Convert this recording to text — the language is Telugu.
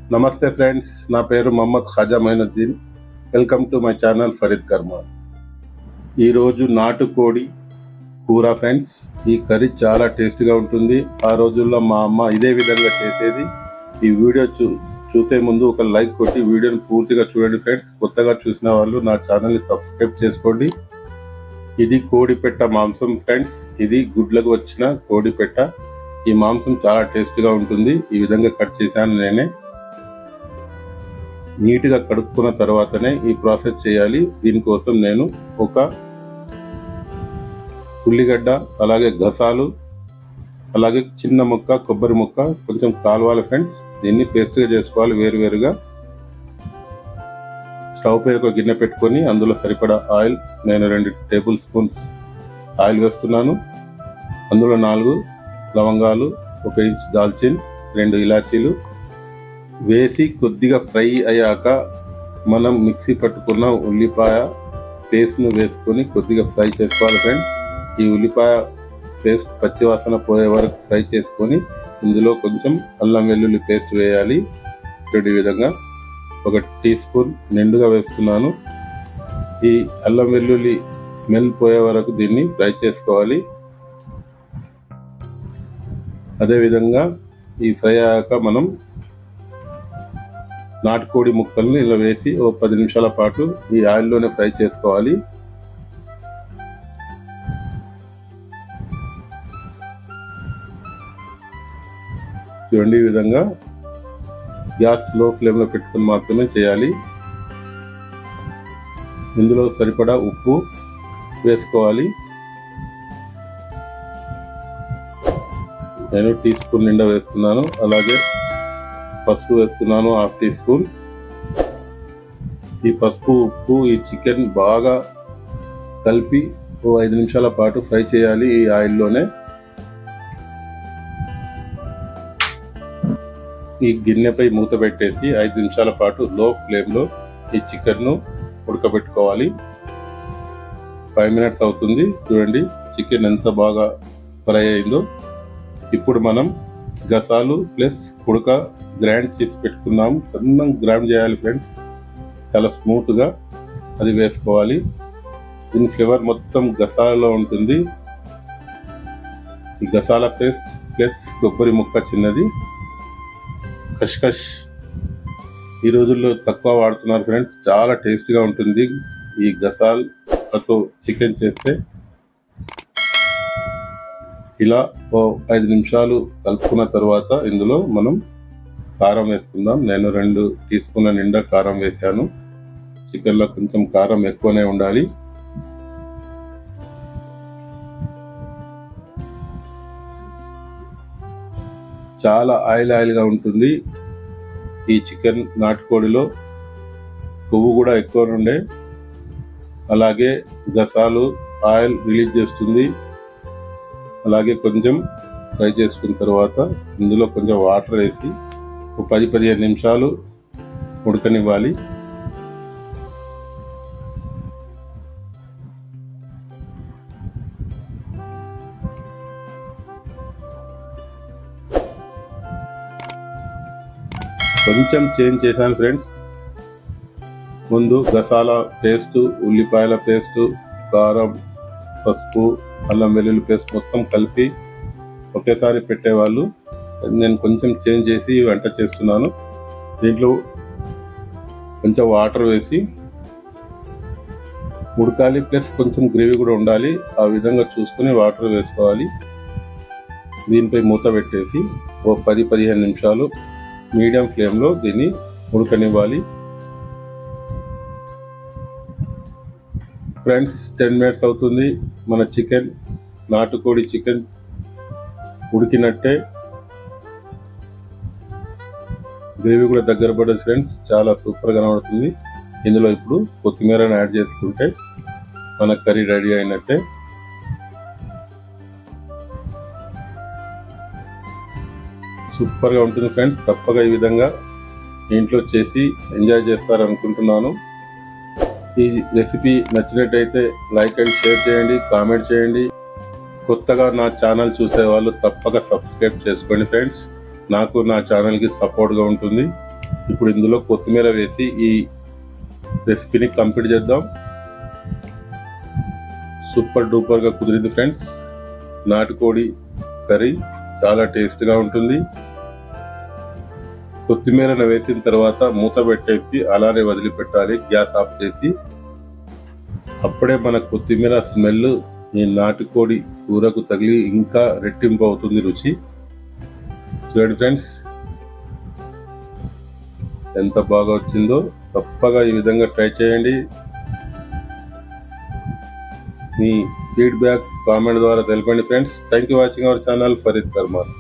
నమస్తే ఫ్రెండ్స్, నా పేరు Mohammed Khaja Mainuddin. Welcome to my channel Farid Karman. ఈరోజు నాటుకోడి కూర ఫ్రెండ్స్. ఈ కర్రీ చాలా టేస్టీగా ఉంటుంది. ఆ రోజుల్లో మా అమ్మ ఇదే విధంగా చేసేది. ఈ వీడియో చూసే ముందు ఒక లైక్ కొట్టి వీడియోని పూర్తిగా చూడండి ఫ్రెండ్స్. కొత్తగా చూసిన వాళ్ళు నా ఛానల్ని సబ్స్క్రైబ్ చేసుకోండి. ఇది కోడిపెట్ట మాంసం ఫ్రెండ్స్. ఇది గుడ్లకు వచ్చిన కోడిపెట్ట. ఈ మాంసం చాలా టేస్టీగా ఉంటుంది. ఈ విధంగా కట్ చేశాను నేనే. నీట్గా కడుక్కున్న తర్వాతనే ఈ ప్రాసెస్ చేయాలి. దీనికోసం నేను ఒక ఉల్లిగడ్డ, అలాగే గసాలు, అలాగే చిన్న ముక్క కొబ్బరి ముక్క కొంచెం కాల్వాలి ఫ్రెండ్స్. దీన్ని పేస్ట్గా చేసుకోవాలి వేరువేరుగా. స్టవ్ పై ఒక గిన్నె పెట్టుకొని అందులో సరిపడా ఆయిల్, నేను 2 టేబుల్ స్పూన్స్ ఆయిల్ వేస్తున్నాను. అందులో 4 లవంగాలు, 1 ఇంచ్ దాల్చిన్, 2 ఇలాచీలు వేసి కొద్దిగా ఫ్రై అయ్యాక మనం మిక్సీ పట్టుకున్న ఉల్లిపాయ పేస్ట్ను వేసుకొని కొద్దిగా ఫ్రై చేసుకోవాలి ఫ్రెండ్స్. ఈ ఉల్లిపాయ పేస్ట్ పచ్చివాసన పోయే వరకు ఫ్రై చేసుకొని ఇందులో కొంచెం అల్లం వెల్లుల్లి పేస్ట్ వేయాలి. ఈ విధంగా 1 టీ స్పూన్ నిండుగా వేస్తున్నాను. ఈ అల్లం వెల్లుల్లి స్మెల్ పోయే వరకు దీన్ని ఫ్రై చేసుకోవాలి. అదేవిధంగా ఈ ఫ్రై అయ్యాక మనం నాటుకోడి ముక్కల్ని ఇలా వేసి 10 నిమిషాల పాటు ఈ ఆయిల్లోనే ఫ్రై చేసుకోవాలి. చూడండి, ఈ విధంగా గ్యాస్ లో ఫ్లేమ్లో పెట్టుకుని మాత్రమే చేయాలి. ఇందులో సరిపడా ఉప్పు వేసుకోవాలి. నేను టీ స్పూన్ నిండా వేస్తున్నాను. అలాగే పసుపు వేస్తున్నాను 1/2 టీ స్పూన్. ఈ పసుపు, ఉప్పు, ఈ చికెన్ బాగా కలిపి 5 నిమిషాల పాటు ఫ్రై చేయాలి ఈ ఆయిల్లోనే. ఈ గిన్నెపై మూత పెట్టేసి 5 నిమిషాల పాటు లో ఫ్లేమ్లో ఈ చికెన్ను ఉడకబెట్టుకోవాలి. 5 మినిట్స్ అవుతుంది. చూడండి చికెన్ ఎంత బాగా ఫ్రై అయిందో. ఇప్పుడు మనం గసాలు ప్లస్ కుడక గ్రైండ్ చేసి పెట్టుకున్నాము. సన్నంగా గ్రైండ్ చేయాలి ఫ్రెండ్స్, చాలా స్మూత్గా. అది వేసుకోవాలి. దీని ఫ్లేవర్ మొత్తం గసాలలో ఉంటుంది. ఈ గసాల పేస్ట్ ప్లస్ కొబ్బరి ముక్క చిన్నది, కష్కష్ ఈ రోజుల్లో తక్కువ వాడుతున్నారు ఫ్రెండ్స్. చాలా టేస్టీగా ఉంటుంది ఈ గసాలతో చికెన్ చేస్తే. ఇలా 5 నిమిషాలు కలుపుకున్న తర్వాత ఇందులో మనం కారం వేసుకుందాం. నేను 2 టీ స్పూన్ల నిండా కారం వేసాను. చికెన్లో కొంచెం కారం ఎక్కువనే ఉండాలి. చాలా ఆయిల్గా ఉంటుంది ఈ చికెన్. నాటుకోడిలో కొవ్వు కూడా ఎక్కువ ఉండే, అలాగే గసాలు ఆయిల్ రిలీజ్ చేస్తుంది. అలాగే కొంచెం ఫ్రై చేసుకున్న తర్వాత ఇందులో కొంచెం వాటర్ వేసి 10-15 నిమిషాలు ఉడకనివ్వాలి. కొంచెం చేంజ్ చేశాను ఫ్రెండ్స్. ముందు గసాల పేస్టు, ఉల్లిపాయల పేస్టు, కారం, పసుపు, అల్లం వెల్లుల్లి పేస్ట్ మొత్తం కలిపి ఒకేసారి పెట్టేవాళ్ళు. నేను కొంచెం చేంజ్ చేసి వంట చేస్తున్నాను. దీంట్లో కొంచెం వాటర్ వేసి ఉడకాలి, ప్లస్ కొంచెం గ్రేవీ కూడా ఉండాలి. ఆ విధంగా చూసుకుని వాటర్ వేసుకోవాలి. దీనిపై మూత పెట్టేసి 10-15 నిమిషాలు మీడియం ఫ్లేమ్లో దీన్ని ఉడకనివ్వాలి. ఫ్రెండ్స్ 10 మినిట్స్ అవుతుంది. మన చికెన్, నాటుకోడి చికెన్ ఉడికినట్టే. గ్రేవీ కూడా దగ్గర పడదు ఫ్రెండ్స్, చాలా సూపర్గా కనబడుతుంది. ఇందులో ఇప్పుడు కొత్తిమీరని యాడ్ చేసుకుంటే మన కర్రీ రెడీ అయినట్టే. సూపర్గా ఉంటుంది ఫ్రెండ్స్. తప్పగా ఈ విధంగా ఇంట్లో చేసి ఎంజాయ్ చేస్తారనుకుంటున్నాను. ఈ రెసిపీ నచ్చినట్టయితే లైక్ అండ్ షేర్ చేయండి, కామెంట్ చేయండి. కొత్తగా నా ఛానల్ చూసే వాళ్ళు తప్పక సబ్స్క్రైబ్ చేసుకోండి ఫ్రెండ్స్. నాకు నా ఛానల్కి సపోర్ట్గా ఉంటుంది. ఇప్పుడు ఇందులో కొత్తిమీర వేసి ఈ రెసిపీని కంప్లీట్ చేద్దాం. సూపర్ డూపర్ గా కుదిరింది ఫ్రెండ్స్. నాటుకోడి కర్రీ చాలా టేస్ట్గా ఉంటుంది. కొత్తిమీరను వేసిన తర్వాత మూత పెట్టేసి అలానే వదిలిపెట్టాలి, గ్యాస్ ఆఫ్ చేసి. అప్పుడే మన కొత్తిమీర స్మెల్ ఈ నాటుకోడి కూరకు తగిలి ఇంకా రెట్టింపు అవుతుంది రుచి. చూడండి ఫ్రెండ్స్ ఎంత బాగా వచ్చిందో. తప్పగా ఈ విధంగా ట్రై చేయండి. మీ ఫీడ్బ్యాక్ కామెంట్ ద్వారా తెలపండి friends. Thank you watching our channel Farid Karman.